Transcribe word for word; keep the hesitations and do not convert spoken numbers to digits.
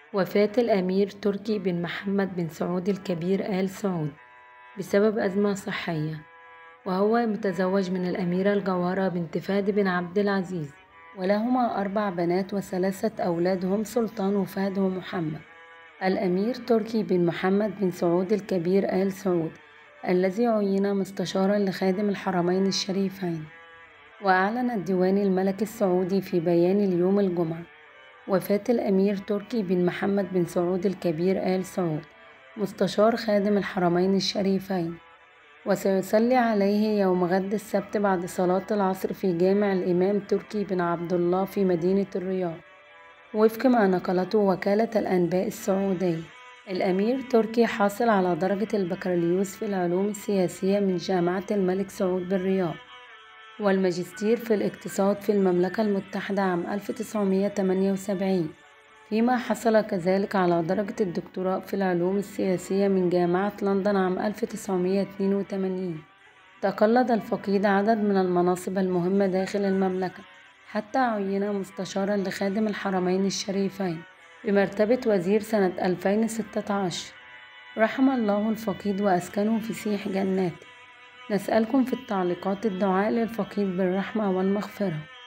وفاة الأمير تركي بن محمد بن سعود الكبير آل سعود بسبب أزمة صحية، وهو متزوج من الأميرة الجوهرة بنت فهد بن عبد العزيز، ولهما أربع بنات وثلاثة أولاد هم سلطان وفهد ومحمد. الأمير تركي بن محمد بن سعود الكبير آل سعود الذي عين مستشارا لخادم الحرمين الشريفين. وأعلن الديوان الملكي السعودي في بيان اليوم الجمعة وفاة الأمير تركي بن محمد بن سعود الكبير آل سعود مستشار خادم الحرمين الشريفين، وسيصلي عليه يوم غد السبت بعد صلاة العصر في جامع الإمام تركي بن عبد الله في مدينة الرياض، وفق ما نقلته وكالة الأنباء السعودية. الأمير تركي حاصل على درجة البكالوريوس في العلوم السياسية من جامعة الملك سعود بالرياض، والماجستير في الاقتصاد في المملكة المتحدة عام ألف وتسعمائة وثمانية وسبعين، فيما حصل كذلك على درجة الدكتوراه في العلوم السياسية من جامعة لندن عام ألف وتسعمائة واثنين وثمانين. تقلد الفقيد عدد من المناصب المهمة داخل المملكة، حتى عين مستشارا لخادم الحرمين الشريفين بمرتبة وزير سنة ألفين وستة عشر. رحم الله الفقيد وأسكنه فسيح جناته. نسألكم في التعليقات الدعاء للفقيد بالرحمة والمغفرة.